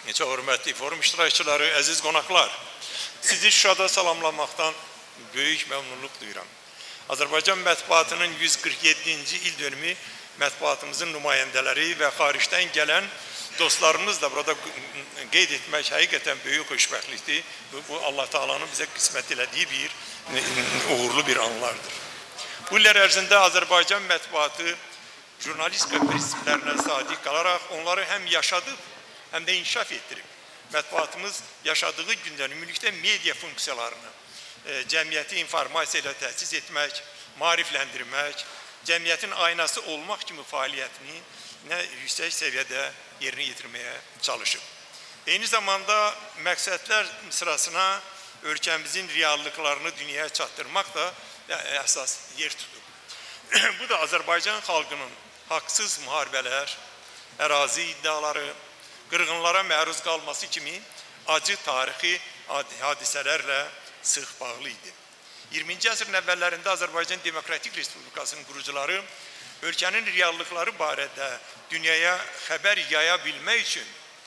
Çok hörmətli forum iştirakçıları, əziz qonaqlar, sizi Şuşada salamlamaktan böyük məmnunluq duyuram. Azərbaycan mətbuatının 147-ci il dönümü mətbuatımızın nümayəndələri və xaricdən gələn dostlarımız da burada qeyd etmək həqiqətən böyük xoşbəxtlikdir. Bu Allah Taala'nın bizə qismət elədiyi bir uğurlu bir anlardır. Bu illər ərzində Azərbaycan mətbuatı jurnalistika prinsiplərinə sadiq qalaraq onları həm yaşadıb, həm də inkişaf etdirib. Mətbuatımız yaşadığı gündən ümumilikdə media funksiyalarını, cəmiyyəti informasiya ilə təchiz etmək, maarifləndirmək, cəmiyyətin aynası olmaq kimi fəaliyyətini yüksək səviyyədə yerinə yetirməyə çalışıb. Eyni zamanda məqsədlər sırasına ölkəmizin reallıqlarını dünyaya çatdırmaq da əsas yer tutub. Bu da Azərbaycan xalqının haqsız müharibələr, ərazi iddiaları, qırğınlara məruz qalması kimi acı tarixi hadisələrlə sıx bağlı idi. 20-ci əsrin əvvəllərində Azərbaycan Demokratik Respublikasının qurucuları ölkənin reallıqları barədə dünyaya xəbər yaya bilmək üçün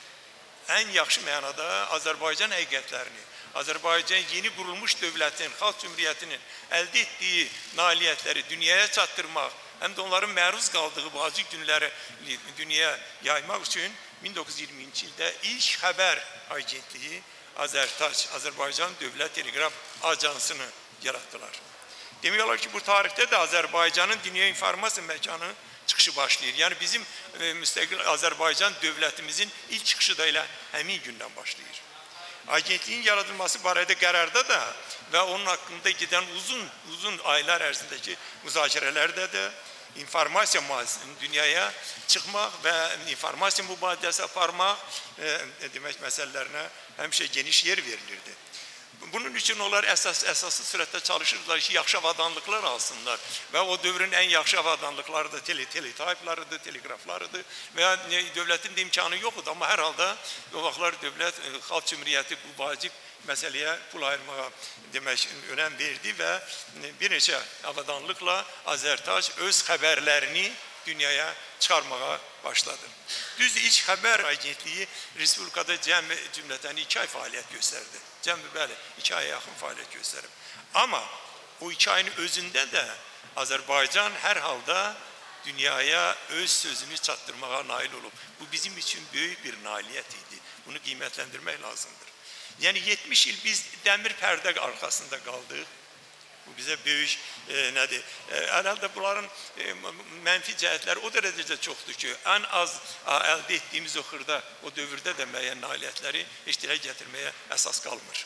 ən yaxşı mənada Azərbaycan həqiqətlərini, Azərbaycan yeni qurulmuş dövlətin, xalq cümhuriyyətinin əldə etdiyi nailiyyətləri dünyaya çatdırmaq, həm də onların məruz qaldığı bu acı günləri dünyaya yaymaq üçün 1920-ci ildə ilk xəbər agentliyi Azərtac, Azərbaycan Dövlət Teleqraf Ajansını yaratdılar. Demək olar ki, bu tarixdə də Azərbaycanın dünya informasiya məkanı çıxışı başlayır. Yəni bizim müstəqil Azərbaycan dövlətimizin ilk çıxışı da elə həmin gündən başlayır. Agentliyin yaradılması barədə qərarda da və onun haqqında gedən uzun aylar ərzindəki müzakirələrdə də informasiya mühazisinin dünyaya çıxmaq və informasiya mübadiləsi aparmaq demək məsələlərinə həmişə geniş yer verilirdi. Bunun üçün onlar əsaslı sürətdə çalışırdılar ki, yaxşı avadanlıqlar alsınlar və o dövrün ən yaxşı avadanlıqları da teletayplarıdır, teleqraflarıdır və dövlətin də imkanı yoxdur. Amma hər halda o vaxtlar dövlət, xalq cümhuriyyəti bu vacib məsələyə pul ayırmağa demək önəm verdi və bir neçə avadanlıqla Azərtac öz xəbərlərini dünyaya çıxarmağa başladı. Düzdür, ilk xəbər agentliyi Respublikada cümlətən 2 ay fəaliyyət göstərdi. Bəli, 2 aya yaxın fəaliyyət göstərib. Amma o 2 ayın özündə də Azərbaycan hər halda dünyaya öz sözünü çatdırmağa nail olub. Bu bizim üçün böyük bir nailiyyət idi. Bunu qiymətləndirmək lazımdır. Yəni 70 il biz dəmir pərdə arxasında qaldıq. Bu bizə böyük nədir? Əlbəttə bunların mənfi cəhətləri o dərəcədə çoxdur ki, ən az əldə etdiyimiz o xırda, o dövrdə də müəyyən nailiyyətləri heç dilə gətirməyə əsas qalmır.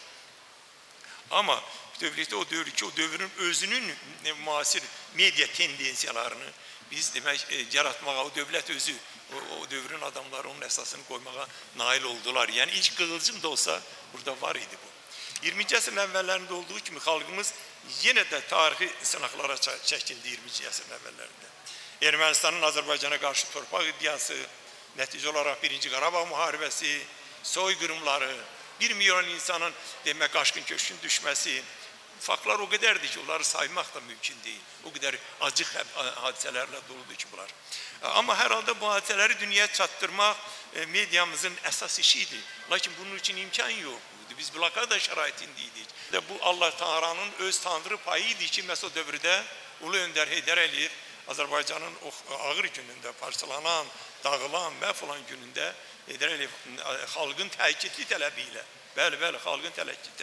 Amma bütövlükdə o dövr ki, o dövrün özünün müasir media tendensiyalarını biz demək yaratmağa, o dövlət özü, o dövrün adamları onun əsasını qoymağa nail oldular. Yəni ilk qığılcım da olsa burada var idi bu. 20-ci əsrin əvvəllərində olduğu kimi xalqımız yenə də tarixi sınaqlara çəkildi 20-ci əsrin əvvəllərində. Ermənistanın Azərbaycana qarşı torpaq iddiası, nəticə olaraq 1-ci Qarabağ müharibəsi, soyqırımları, 1 milyon insanın demək qaçqın köçkün düşməsi, faktlar o qədərdir ki, onları saymaq da mümkün deyil. O qədər acı hadisələrlə doludur ki bunlar. Amma hər halda bu hadisələri dünyaya çatdırmaq mediamızın əsas işidir. Lakin bunun üçün imkan yox. Biz blokada şəraitindəydik. Bu Allah Taala'nın öz tanrı payı idi ki, məhz o dövrdə Ulu Öndər Heydər Əliyev Azərbaycanın o ağır günündə, parçalanan, dağılan, məhv olan günündə Heydər Əliyev xalqın təkidli tələbi ilə, bəli, xalqın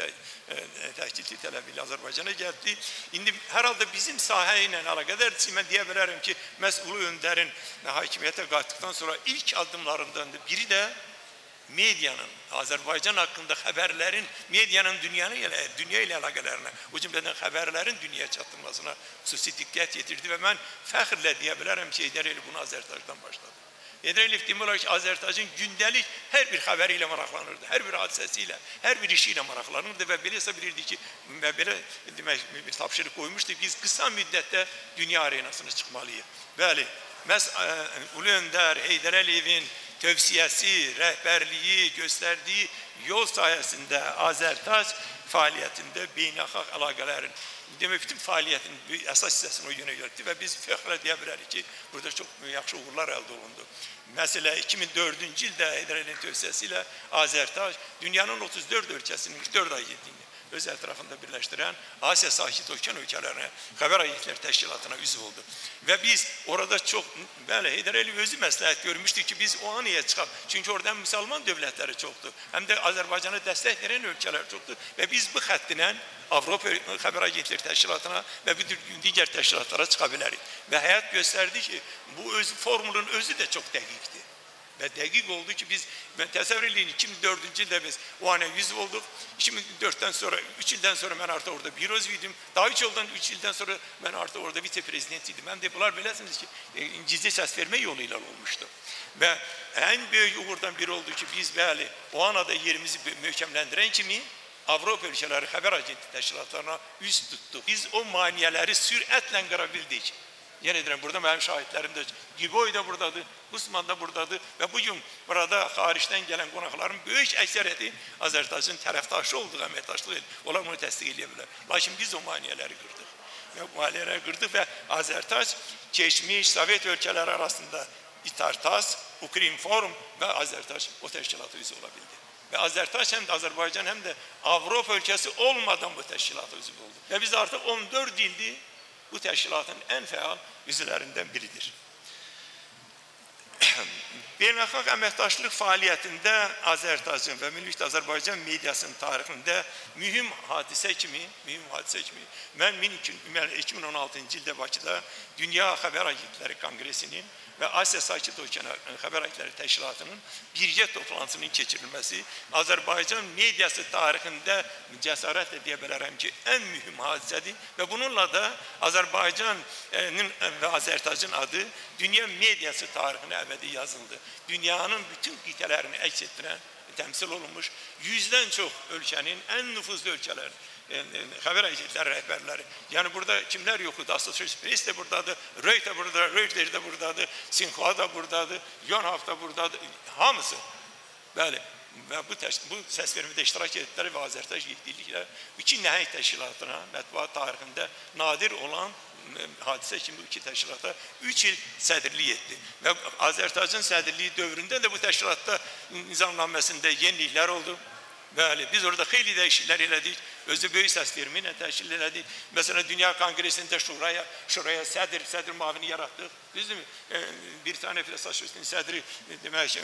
təkidli tələbi ilə Azərbaycana gəldi. İndi hər halda bizim sahə ilə əlaqədardır. Mən deyə bilərəm ki, məhz Ulu Öndərin hakimiyyətə qalxdıqdan sonra ilk addımlarından biri də medianın, Azərbaycan haqqında xəbərlərin, medianın dünya ilə əlaqələrinə, o cümlədən xəbərlərin dünyaya çatdırmasına xüsusi diqqət yetirdi və mən fəxrlə deyə bilərəm ki, Heydər Əliyev bunu Azərtacdan başladı. Heydər Əliyev demək olar ki, Azərtacın gündəlik hər bir xəbəri ilə maraqlanırdı, hər bir hadisəsi ilə, hər bir işi ilə maraqlanırdı və belə hesab bilirdi ki, belə demək bir tapşırıq qoymuşdu, biz qısa müddətdə dünya arenasına çıxmalıyıq. Bəli, məhz Ulu Öndər, Heydər Əliyevin tövsiyesi, rehberliği, gösterdiği yol sayesinde Azertac faaliyetinde beynəlxalq əlaqələrin demək bütün faaliyetin əsas hissəsini o yönə yönəltdi və biz fəxrlə deyə bilərik ki, burada çox yaxşı uğurlar əldə olundu. Mesela 2004 ildə Heydər Əliyevin tövsiyəsiyle Azertac dünyanın 34 ölkəsinin 44 agentliğini öz ətrafında birleştiren Asya Sakit Okean ülkelerine Haber Agentlikleri Teşkilatı'na üzv oldu. Ve biz orada çok, böyle Heydər Əliyev özü məsləhət görmüştü ki biz o anıya çıkalım. Çünkü orada Müslüman devletleri çoktu. Hem de Azerbaycan'a destek veren ülkeler çoktu. Ve biz bu xəttlə Avropa Haber Agentlikleri Teşkilatı'na ve bütün diğer teşkilatlara çıkabiliriz. Ve hayat gösterdi ki bu formülün özü de çok dəqiqdir. Ve dəqiq oldu ki biz, ben təsəvvür edin 2004 yılda biz o ana yüz olduk. 2004'ten sonra, 3 yıldan sonra ben artık orada büroz idim. Daha 3 yıldan sonra ben artık orada vice-prezidentiydim. Hem de bunlar bilirsiniz ki gizli ses verme yoluyla olmuştu. Ve en büyük uğurdan biri oldu ki biz böyle o anada yerimizi möhkemlendiren kimi Avropa ülkeleri haber agenti teşkilatlarına üst tuttuk. Biz o maniyeleri süratle kırabildik. Yine ederim burada benim şahitlerim de Gigoy da buradadır, Gusman da buradadır ve bugün burada hariçten gelen konakların büyük ekseriyeti Azertaş'ın taraftaşı olduğu emektaşlığı değil. Onlar bunu təsdiq edebilirler. Lakin biz o maniyeleri kırdık. Ve maniyeleri kırdık ve Azertaş geçmiş Sovyet ülkeleri arasında İtartas, Ukrinform ve Azertaş o teşkilatı üyesi olabildi. Ve Azertaş hem de Azerbaycan hem de Avrupa ülkesi olmadan bu teşkilata üye oldu. Ve biz artık 14 yıldır bu teşkilatın en faal üzvlerinden biridir. Beynəlxalq əməkdaşlıq fəaliyyətində Azertaçın və Milli Azərbaycan mediasının tarixində mühüm hadisə kimi mən 2016-cı ildə Bakıda Dünya Xəbər Agentlikləri Konqresinin və Asya Sakit Okean Xəbər Agentlikləri Təşkilatının birgə toplantısının keçirilməsi Azərbaycan mediası tarixində cəsarətlə deyə bilərəm ki, ən mühüm hadisədir və bununla da Azərbaycanın və Azertaçın adı dünya mediası tarixinə əbədi yazıldı. Dünyanın bütün qitələrini əks etdirən, təmsil olunmuş 100'den çok ölkənin en nüfuzlu ölkələri, haber agentlikləri rəhbərləri. Yani burada kimler yoktu? Associated Press de buradadır, Reuters de buradadır, Xinhua da buradadır, Yonhap da buradadır, hamısı. Bəli. Və bu səs vermədə iştirak etdilər və Azertac yetkiliklə iki nəhəng təşkilatına mətbuat tarixində nadir olan hadisə kimi bu iki təşkilata 3 il sədrlik etdi. Və Azertacın sədrliyi dövründə də bu təşkilatda nizamnaməsində yeniliklər oldu. Bəli, biz orada xeyli dəyişikliklər elədik. Özü böyük səs verimi ilə təşkil elədik. Məsələn, Dünya Konqresində şuraya sədr mavini yaratdıq. Düzdürmü? Britaniya Federasiyasının sədri demək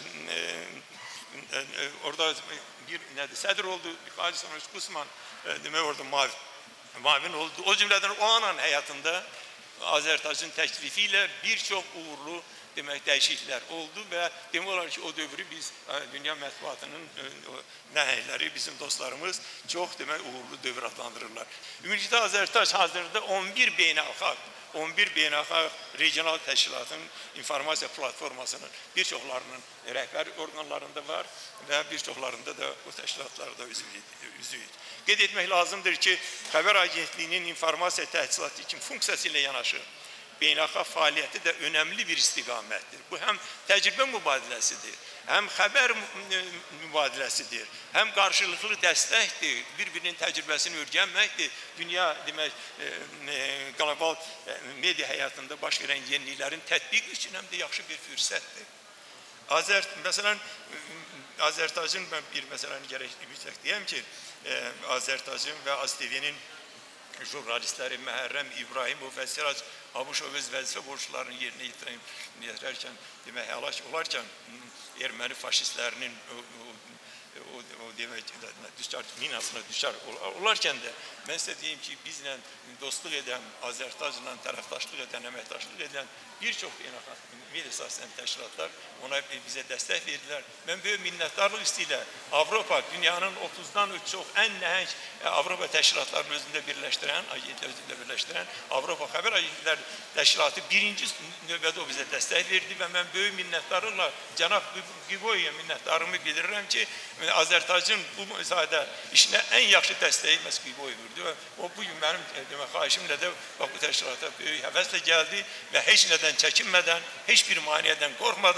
orada bir sədr oldu. Hacı Sanusi Gusman demək orada mavin oldu. O cümleden o anın hayatında Azertaç'ın teklifiyle birçok uğurlu demek değişiklikler oldu ve demek olarak ki o dövrü biz dünya mətbuatının nəhəyləri, bizim dostlarımız çok demek uğurlu dövr adlandırırlar. Ümumilikdə Azertaç hazırda 11 beynəlxalq regional təşkilatın informasiya platformasının birçoklarının rəhbər orqanlarında var ve birçoklarında da bu təşkilatlarda üzüyük. Qeyd etmək lazımdır ki, Xəbər Agentliyinin informasiya təchizatı için funksiyası ilə yanaşı beynəlxalq fəaliyyəti də önemli bir istiqamətdir. Bu həm təcrübə mübadiləsidir, həm xəbər mübadiləsidir, həm qarşılıqlı dəstəkdir, bir-birinin təcrübəsini öyrənməkdir. Dünya demək qlobal media həyatında baş verən yeniliklərin tətbiqi üçün həm də yaxşı bir fürsətdir. Məsələn, Azertaçın ben bir məsələni gərək deyəm ki, Azertaçın və AzTV'nin jurnalistləri Məhərrəm İbrahimov və Sirac Abuşov öz vəzifə borçlarını yerinə yetirərkən demək həlak olarkən erməni faşistlərinin o demək minasına düşər olarkən də mən sizə deyim ki, bizlə dostluq edən, Azertaçla tərəfdaşlıq edən, əməkdaşlıq edən bir çox media sahəsindən təşkilatlar ona bizə dəstək verdilər. Mən böyük minnətdarlıq istəyirəm. Avropa, dünyanın 30'dan çox ən nəhəng Avropa təşkilatlarının özündə birləşdirən Avropa Xəbər Agentlikləri Təşkilatı birinci növbədə o bizə dəstək verdi və mən böyük minnətdarlıqla cənab Gigoy'a minnətdarlığımı bildirirəm ki, Azertaçın bu müsadə işinə ən yaxşı dəstəyi məhz Gigoy verdi və o bugün mənim xahişimlə də bu təşkilata böyük həvəslə gəldi və heç nədən çəkinmədən, heç bir maniyədən qorxmadan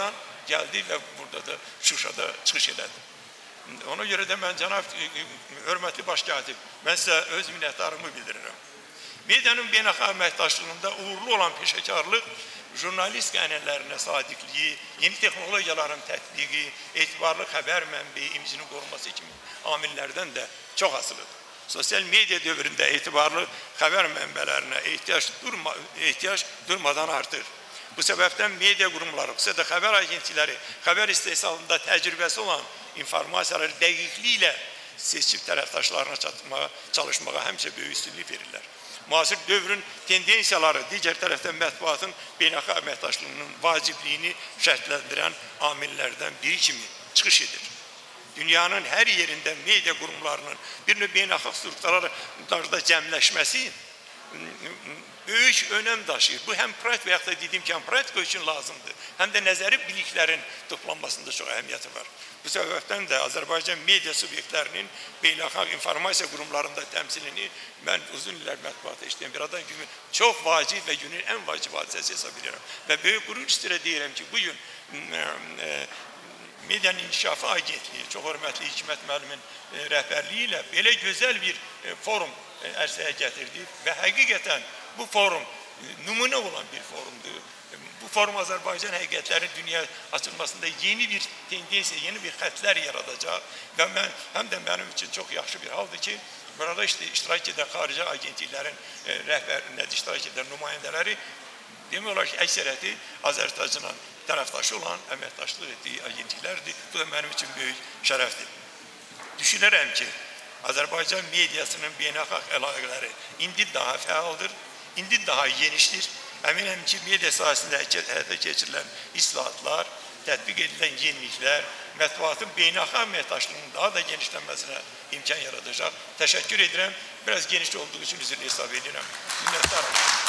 gəldi və burada da Şuşada çıxış elədi. Ona görə də mən cənab hörmətli baş katib, mən sizə öz minnətdarımı bildirirəm. Medianın beynəlxalq əməkdaşlığında uğurlu olan peşəkarlıq, jurnalistika ənənələrinə sadiqliyi, yeni texnologiyaların tətbiqi, etibarlı xəbər mənbəyi imicinin qorunması kimi amillərdən də çox asılıdır. Sosial media dövründə etibarlı xəbər mənbələrinə ehtiyac durmadan artır. Bu səbəbdən media qurumları, xüsusilə də xəbər agentlikləri, xəbər istehsalında təcrübəsi olan informasiyaları dəqiqliklə seçib tərəfdaşlarına çatmağa, çalışmağa həmişə böyük üstünlük verirlər. Müasir dövrün tendensiyaları digər tərəfdən mətbuatın beynəlxalq əməkdaşlığının vacibliyini şərtləndirən amillərdən biri kimi çıxış edir. Dünyanın hər yerində media qurumlarının bir növ beynəlxalq strukturlarda cəmləşməsi böyük önəm daşıyır. Bu həm praktik və yaxud da dediyim kimi praktika üçün lazımdır, həm də nəzəri biliklərin toplanmasında çox əhəmiyyəti var. Bu səbəbdən də Azərbaycan media subyektlərinin beynəlxalq informasiya qurumlarında təmsilini mən uzun illər mətbuatda işləyən bir adam kimi çox vacib və günün ən vacib hadisəsi hesab edirəm. Və böyük qürur üstülə deyirəm ki, bugün Medianın İnkişafı Agentliyi, çox hörmətli Hikmət müəllimin rəhbərliyi ilə belə gözəl bir forum ərsəyə gətirdi və həqiqətən bu forum nümunə olan bir forumdur. Bu forum Azərbaycan həqiqətlərin dünya açılmasında yeni bir tendensiya, yeni bir xətlər yaradacaq və həm də mənim üçün çox yaxşı bir haldır ki, burada iştirak edən xarici agentliklərin rəhbərində iştirak edən nümayəndələri demək olar ki, əksəriyyəti Azərbaycanın tərəfdaşı olan əməkdaşlıq etdiyi agentliklərdir. Bu da mənim üçün böyük şərəfdir. Düşünürəm ki, Azərbaycan mediasının beynəlxalq əlaqələri indi daha fəaldır, indi daha genişdir. Əminəm ki, media sahəsində həyata keçirilən islahatlar, tətbiq edilən yeniliklər, mətbuatın beynəlxalq əməkdaşlığının daha da genişlənməsinə imkan yaradacaq. Təşəkkür edirəm. Biraz geniş olduğu üçün üzrlü hesab edirəm. Minnətdarım.